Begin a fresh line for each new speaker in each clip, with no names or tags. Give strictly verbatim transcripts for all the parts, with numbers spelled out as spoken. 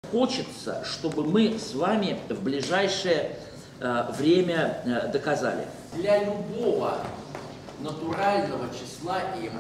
хочется, чтобы мы с вами в ближайшее э, время э, доказали. Для любого натурального числа m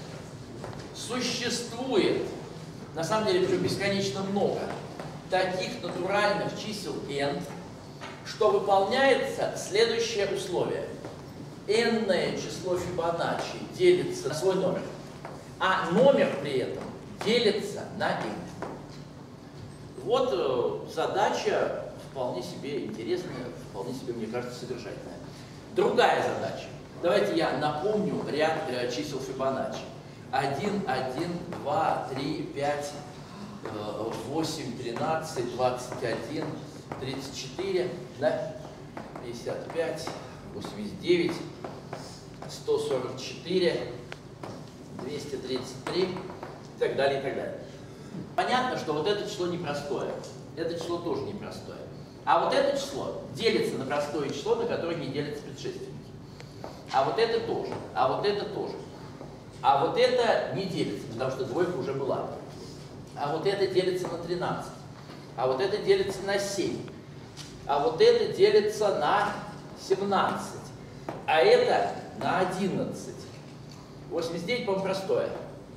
существует, на самом деле, причем бесконечно много, таких натуральных чисел n, что выполняется следующее условие. N-ное число Фибоначчи делится на свой номер, а номер при этом делится на n. Вот э, задача вполне себе интересная, вполне себе, мне кажется, содержательная. Другая задача. Давайте я напомню ряд э, чисел Фибоначчи. один, один, два, три, пять, восемь, тринадцать, двадцать один, тридцать четыре, да? пятьдесят пять, восемьдесят девять, сто сорок четыре, двести тридцать три и так далее, и так далее. Понятно, что вот это число непростое, это число тоже непростое. А вот это число делится на простое число, на которое не делятся предшественники. А вот это тоже, а вот это тоже. А вот это не делится, потому что двойка уже была. А вот это делится на тринадцать. А вот это делится на семь. А вот это делится на семнадцать. А это на одиннадцать. восемьдесят девять, по-моему, простое.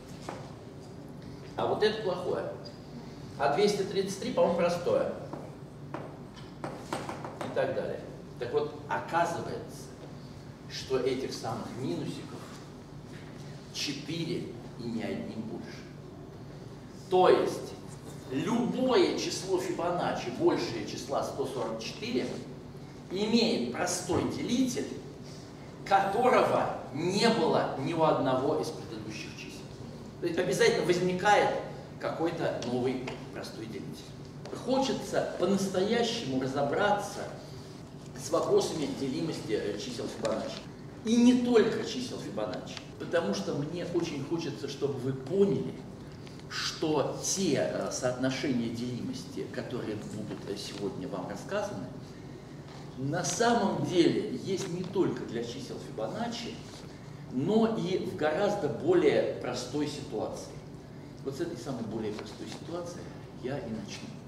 А вот это плохое. А двести тридцать три, по-моему, простое. И так далее. Так вот, оказывается, что этих самых минусиков четыре и не одним больше. То есть, любое число Фибоначчи, большее числа сто сорок четыре, имеет простой делитель, которого не было ни у одного из предыдущих чисел. То есть обязательно возникает какой-то новый простой делитель. Хочется по-настоящему разобраться с вопросами делимости чисел Фибоначчи. И не только чисел Фибоначчи, потому что мне очень хочется, чтобы вы поняли, что те соотношения делимости, которые будут сегодня вам рассказаны, на самом деле есть не только для чисел Фибоначчи, но и в гораздо более простой ситуации. Вот с этой самой более простой ситуации я и начну.